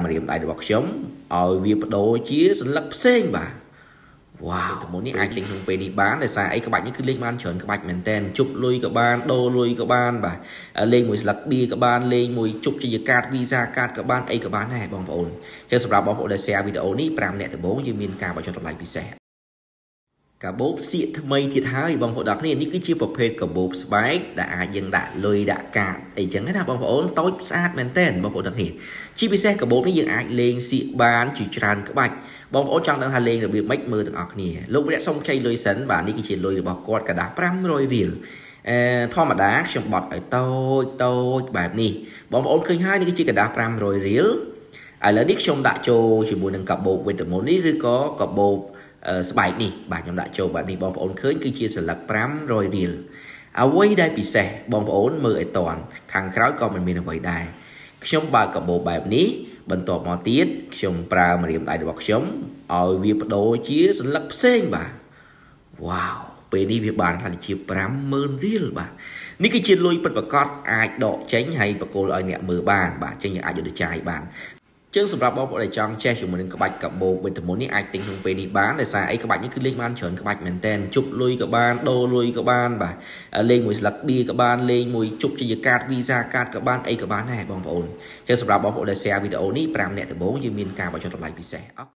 រៀបដៃរបស់ខ្ញុំឲ្យវាបដូរជាសន្លឹកផ្សេងបាទ wow តែមុននេះអាចទិញក្នុងពេលនេះបានដោយសារអីក្បាច់នេះគឺលេងបានច្រើនក្បាច់មែនតើជប់លុយក៏បានដូរលុយក៏បានបាទលេងមួយស្លឹកបៀក៏បានលេងមួយជប់ជាកាតវីសាកាតក៏បានអីក៏បានដែរបងប្អូនចឹងសម្រាប់បងប្អូនដែល share វីដេអូនេះ 5 នាក់ដំបូងយើងមានការបញ្ចុះតម្លៃពិសេសកាបូបសៀកថ្មីទៀតហើយបងប្អូនទាំងគ្នានេះគឺជាប្រភេទកាបូបស្បែកដែលអាចយើងដាក់លុយដាក់កាតអីចឹងណាបងប្អូនតូចស្អាតមែនតើបងប្អូនទាំងគ្នាជាពិសេសកាបូបនេះយើងអាចលេងសៀកបានជាច្រើនក្បាច់បងប្អូនចង់ដឹងថាលេងរបៀបម៉េចមើលទាំងអស់គ្នាលោកម្នាក់សុំខ្ចីលុយសិនបាទនេះគឺជាលុយរបស់គាត់កដាស់500រៀលធម្មតាខ្ញុំបត់ឲ្យតូចបែបនេះបងប្អូនឃើញហើយនេះគឺជាកដាស់500រៀលឥឡូវនេះខ្ញុំដាក់ចូលជាមួយនឹងកាបូបវីតាមីននេះឬក៏កាបូបស្បែកនេះបាទខ្ញុំដាក់ចូលបែបនេះបងប្អូនឃើញគឺជាសន្លឹក500រៀលអ្វីដែលពិសេសបងប្អូនមើលឲ្យតន់ខាងក្រោយក៏មិនមានអ្វីដែរខ្ញុំបើកកាបូបបែបនេះបន្ទាប់មកទៀតខ្ញុំប្រើម្រាមដៃរបស់ខ្ញុំឲ្យវាបដូរជាសន្លឹកផ្សេងបាទ wow ពេលនេះវាបានថាជា50000រៀលបាទនេះគឺជាលុយពិតប្រាកដអាចដកចេញហើយបកគោលឲ្យអ្នកមើលបានបាទចេញអាចយកទៅចាយបានចឹងសម្រាប់បងប្អូនដែលចង់ចេះជាមួយនឹងក្បាច់កាបូបវីតាមីននេះអាចទិញក្នុងពេលនេះបានដោយសារអីក្បាច់នេះគឺលេងបានច្រើនក្បាច់មែនតើជប់លុយក៏បានដូរលុយក៏បានបាទលេងមួយស្លឹកបៀក៏បានលេងមួយជប់ជាកាតវីសាកាតក៏បានអីក៏បានដែរបងប្អូនចឹងសម្រាប់បងប្អូនដែល share វីដេអូនេះ 5 នាក់ដំបូងយើងមានការបញ្ចុះតម្លៃពិសេស